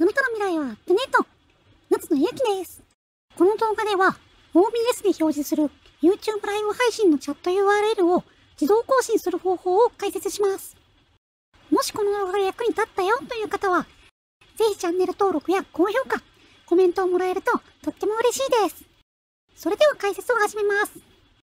あなたの未来はアップデート。夏野ゆきです。この動画では OBS で表示する YouTube ライブ配信のチャット URL を自動更新する方法を解説します。もしこの動画が役に立ったよという方は、ぜひチャンネル登録や高評価、コメントをもらえるととっても嬉しいです。それでは解説を始めます。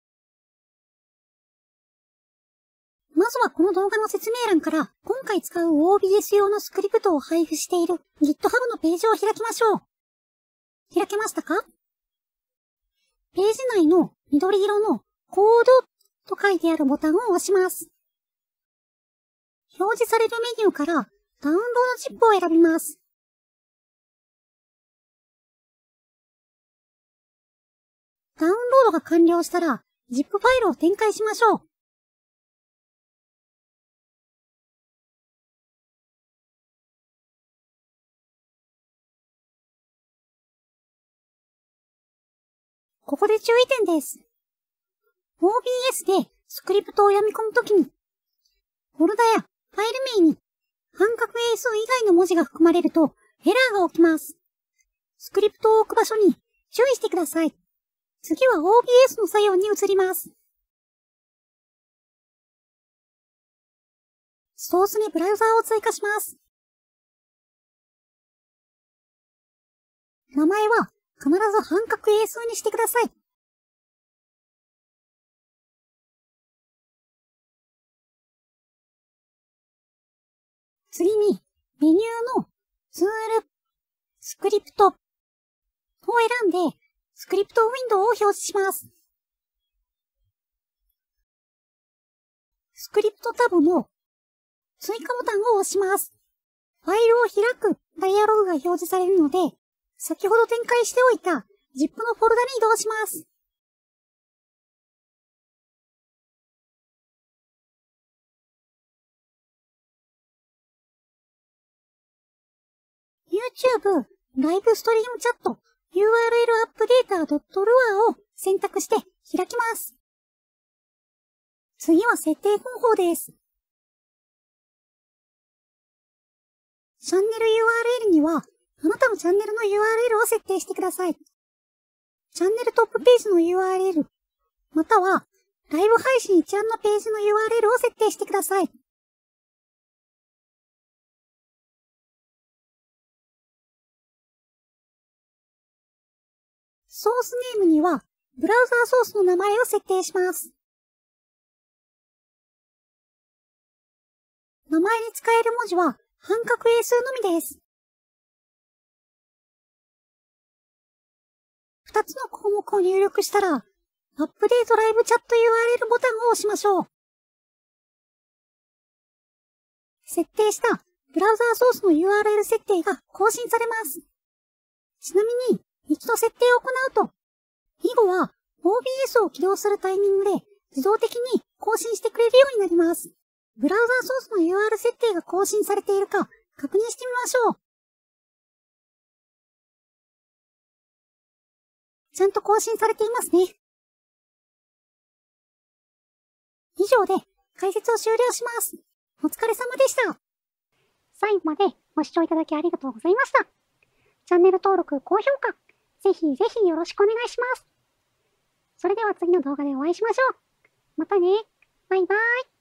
まずはこの動画の説明欄から今回使う OBS 用のスクリプトを配布している GitHub のページを開きましょう。開けましたか？ページ内の緑色のコードと書いてあるボタンを押します。表示されるメニューからダウンロード ZIP を選びます。ダウンロードが完了したら ZIP ファイルを展開しましょう。ここで注意点です。OBS でスクリプトを読み込むときに、フォルダやファイル名に半角英数以外の文字が含まれるとエラーが起きます。スクリプトを置く場所に注意してください。次は OBS の作業に移ります。ソースにブラウザーを追加します。名前は必ず半角英数にしてください。次にメニューのツール、スクリプトを選んでスクリプトウィンドウを表示します。スクリプトタブの追加ボタンを押します。ファイルを開くダイアログが表示されるので、先ほど展開しておいた ZIP のフォルダに移動します。YouTube ライブストリームチャット URL アップデータ .lua を選択して開きます。次は設定方法です。チャンネル URL にはあなたのチャンネルの URL を設定してください。チャンネルトップページの URL、またはライブ配信一覧のページの URL を設定してください。ソースネームにはブラウザーソースの名前を設定します。名前に使える文字は半角英数のみです。2つの項目を入力したら、アップデートライブチャット URL ボタンを押しましょう。設定したブラウザーソースの URL 設定が更新されます。ちなみに、一度設定を行うと、以後は OBS を起動するタイミングで自動的に更新してくれるようになります。ブラウザーソースの URL 設定が更新されているか確認してみましょう。ちゃんと更新されていますね。以上で解説を終了します。お疲れ様でした。最後までご視聴いただきありがとうございました。チャンネル登録、高評価、ぜひぜひよろしくお願いします。それでは次の動画でお会いしましょう。またね。バイバーイ。